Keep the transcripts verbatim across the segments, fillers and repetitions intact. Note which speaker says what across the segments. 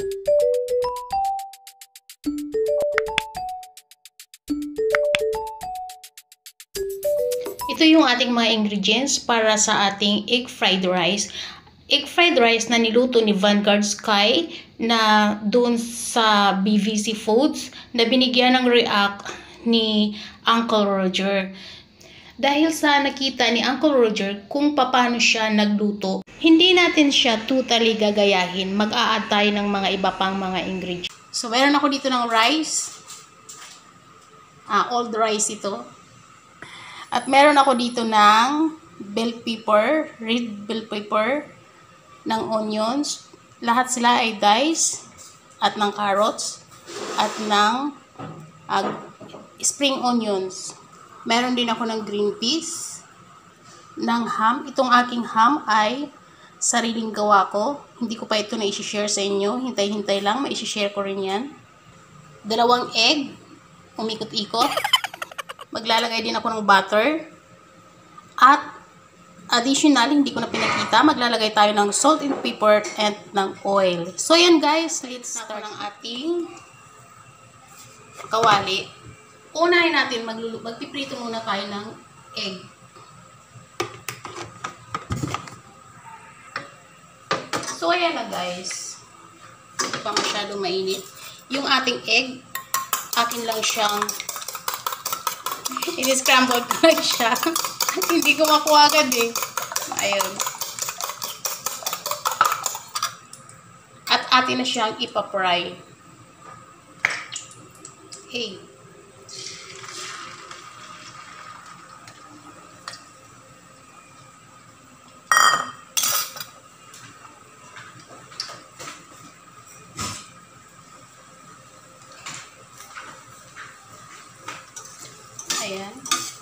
Speaker 1: Ito yung ating mga ingredients para sa ating egg fried rice. Egg fried rice na niluto ni Vanguard Sky na doon sa B V C Foods na binigyan ng react ni Uncle Roger. Dahil sa nakita ni Uncle Roger kung paano siya nagluto, hindi natin siya totally gagayahin. Mag-a-add tayo ng mga iba pang mga ingredients. So, meron ako dito ng rice. Ah, old rice ito. At meron ako dito ng bell pepper, red bell pepper, ng onions. Lahat sila ay dice, at ng carrots, at ng uh, spring onions. Meron din ako ng green peas, ng ham. Itong aking ham ay sariling gawa ko. Hindi ko pa ito na i-share sa inyo. Hintay-hintay lang, ma-i-share ko rin yan. Dalawang egg, umikot-ikot. Maglalagay din ako ng butter. At additional, hindi ko na pinakita, maglalagay tayo ng salt and pepper and ng oil. So yan guys, let's start ng ating kawali. Unahin natin, magpiprito muna tayo ng egg. So ayan na guys. Hindi pa masyado mainit. Yung ating egg, akin lang siyang i-scramble ko lang siya. Hindi ko makuha agad eh. Ayun. At atin na siyang ipapry. Hey. Ayan.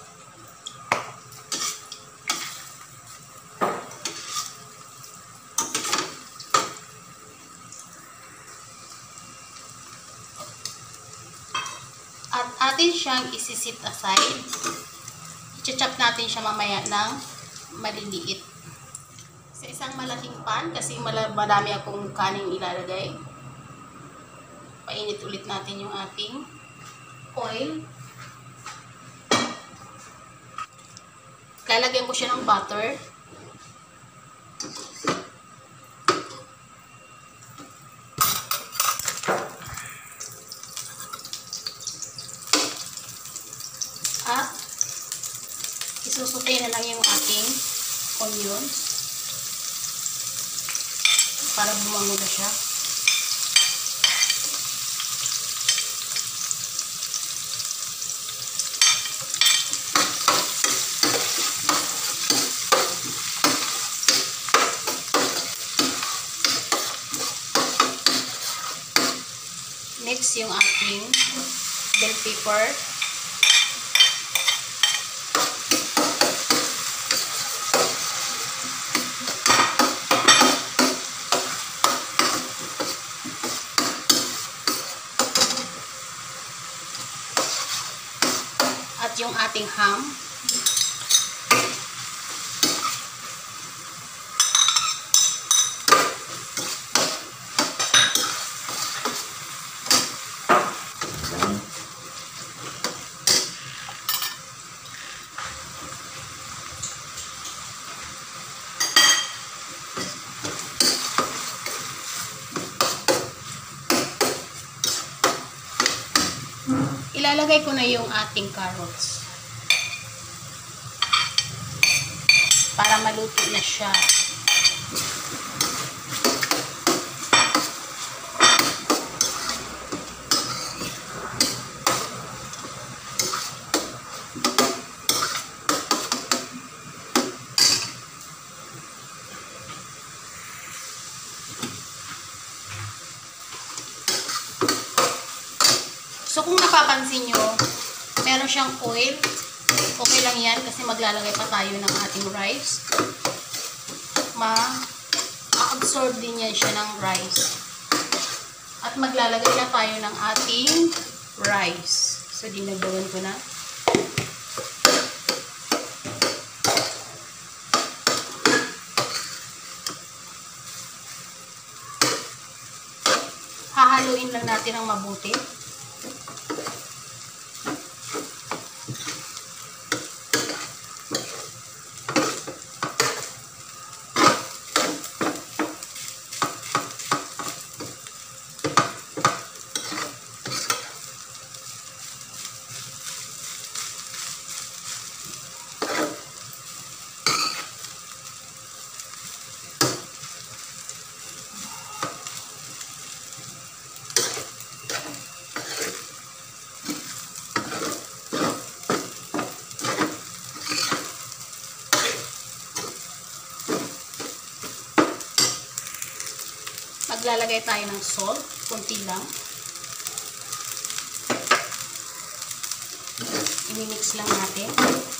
Speaker 1: At atin siyang isi-set aside. I-chop natin siya mamaya ng maliliit. Sa isang malaking pan, kasi marami akong kanin ilalagay. Painit ulit natin yung ating oil. Lalagyan ko siya ng butter. At isusutay na lang yung ating onions para bumango na siya. Next, yung ating bell pepper. At yung ating ham. Ilalagay ko na yung ating carrots para maluto na siya. So, kung napapansin nyo, meron siyang oil. Okay lang yan kasi maglalagay pa tayo ng ating rice. Ma-absorb din yan siya ng rice. At maglalagay na tayo ng ating rice. So, dinagawan ko na. Hahaluin lang natin ng mabuti. Maglalagay tayo ng salt, konti lang. I-mix lang natin.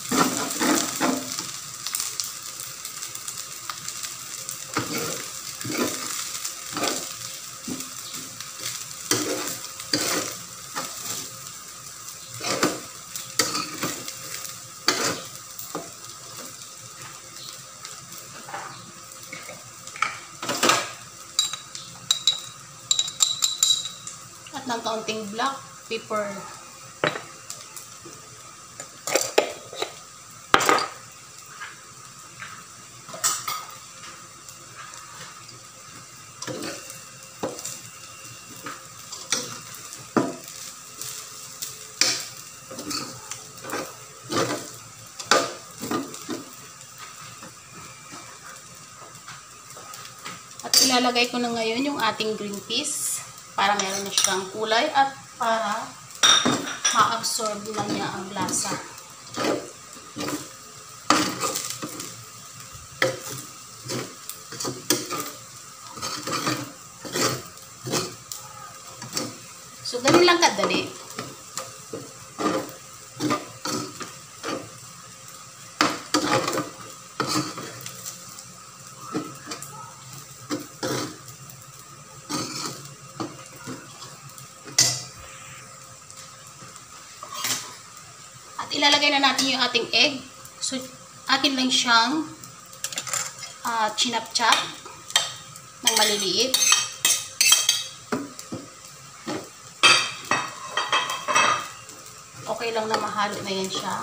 Speaker 1: At ng kaunting black pepper. At ilalagay ko na ngayon yung ating green peas para meron na siyang kulay at para ma-absorb na niya ang lasa. So, ganun lang kadali. At ilalagay na natin yung ating egg. So, akin lang siyang uh, chinap-chop ng maliliit. Okay lang na mahalo na yan siya.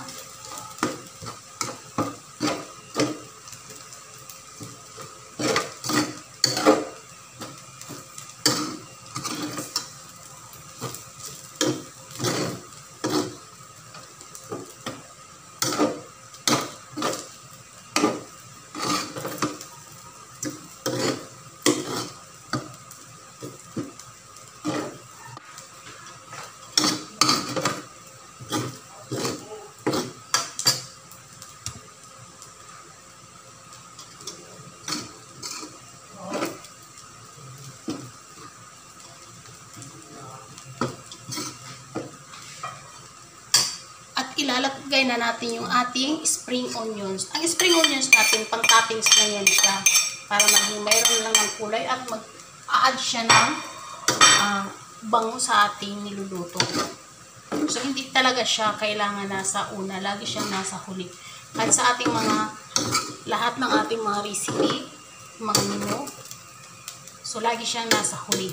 Speaker 1: Ilalagay na natin yung ating spring onions. Ang spring onions natin, pang toppings na yan siya. Para maging mayroon lang ng kulay at mag-a-add siya ng uh, bango sa ating niluluto. So, hindi talaga siya kailangan nasa una. Lagi siyang nasa huli. At sa ating mga, lahat ng ating mga recipe, mga menu, so, lagi siyang nasa huli.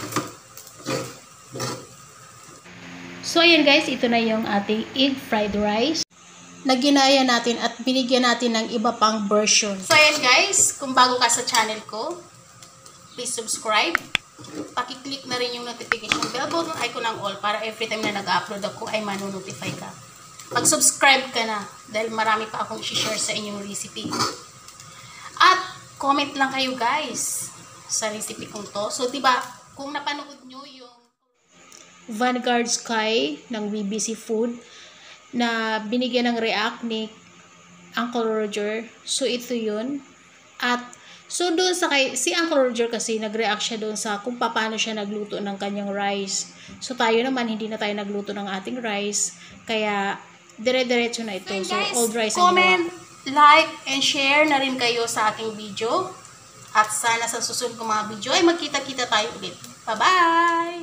Speaker 1: So, ayan guys, ito na yung ating egg fried rice na ginaya natin at binigyan natin ng iba pang version. So, ayan guys, kung bago ka sa channel ko, please subscribe. Paki-click na rin yung notification bell button icon ng all para every time na nag-upload ako ay manonotify ka. Mag-subscribe ka na dahil marami pa akong i-share sa inyong recipe. At comment lang kayo guys sa recipe kong to. So, diba, kung napanood nyo yung Vanguard Sky ng B B C Food na binigyan ng react ni Uncle Roger. So, ito yun. At, so, doon sa kay, si Uncle Roger kasi nag-react siya doon sa kung paano siya nagluto ng kanyang rice. So, tayo naman, hindi na tayo nagluto ng ating rice. Kaya, dire-diretso na ito. So, guys, old rice ang comment, like, and share na rin kayo sa aking video. At sana sa susunod kong mga video ay magkita-kita tayo ulit. Bye-bye!